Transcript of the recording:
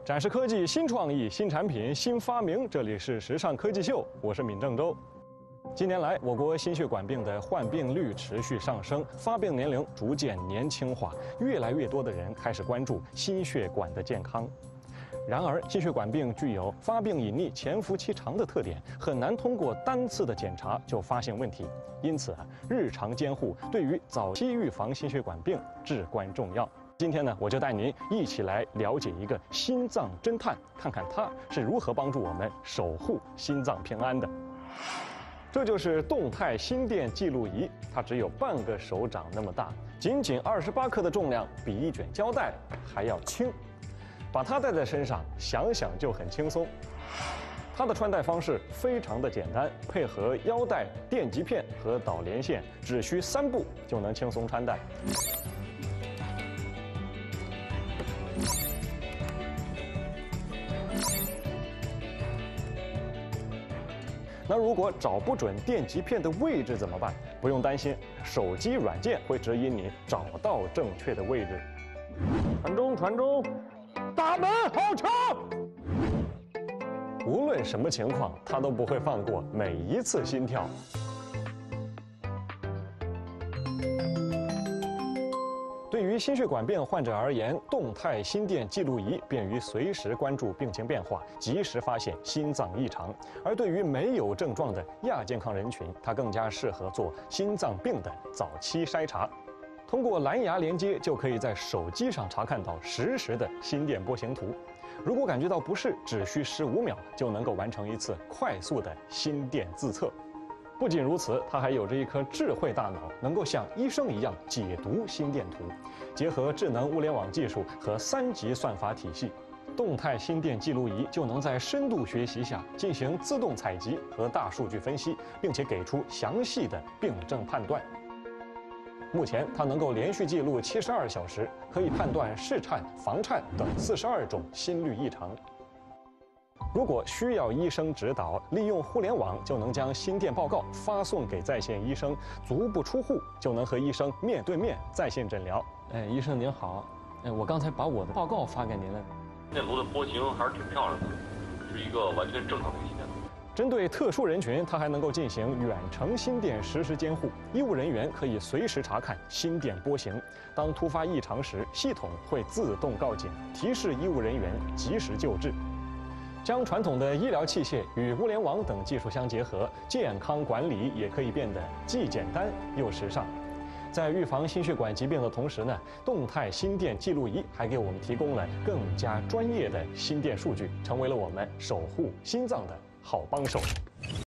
展示科技新创意、新产品、新发明，这里是时尚科技秀，我是闵正洲。近年来，我国心血管病的患病率持续上升，发病年龄逐渐年轻化，越来越多的人开始关注心血管的健康。然而，心血管病具有发病隐匿、潜伏期长的特点，很难通过单次的检查就发现问题。因此日常监护对于早期预防心血管病至关重要。今天呢，我就带您一起来了解一个心脏侦探，看看他是如何帮助我们守护心脏平安的。这就是动态心电记录仪，它只有半个手掌那么大，仅28克的重量，比一卷胶带还要轻。把它带在身上，想想就很轻松。它的穿戴方式非常的简单，配合腰带、电极片和导连线，只需3步就能轻松穿戴。那如果找不准电极片的位置怎么办？不用担心，手机软件会指引你找到正确的位置。传中，大门好球！无论什么情况，他都不会放过每一次心跳。对于心血管病患者而言，动态心电记录仪便于随时关注病情变化，及时发现心脏异常；而对于没有症状的亚健康人群，它更加适合做心脏病的早期筛查。通过蓝牙连接，就可以在手机上查看到实时的心电波形图。如果感觉到不适，只需15秒就能够完成一次快速的心电自测。不仅如此，它还有着一颗智慧大脑，能够像医生一样解读心电图，结合智能物联网技术和3级算法体系，动态心电记录仪就能在深度学习下进行自动采集和大数据分析，并且给出详细的病症判断。目前，它能够连续记录72小时，可以判断室颤、房颤等42种心律异常。如果需要医生指导，利用互联网就能将心电报告发送给在线医生，足不出户就能和医生面对面在线诊疗。 医生您好，我刚才把我的报告发给您了。 心电图的波形还是挺漂亮的，是一个完全正常的心电图。 针对特殊人群，它还能够进行远程心电实时监护，医务人员可以随时查看心电波形。当突发异常时，系统会自动告警，提示医务人员及时救治。将传统的医疗器械与物联网等技术相结合，健康管理也可以变得既简单又时尚。在预防心血管疾病的同时呢，动态心电记录仪还给我们提供了更加专业的心电数据，成为了我们守护心脏的好帮手。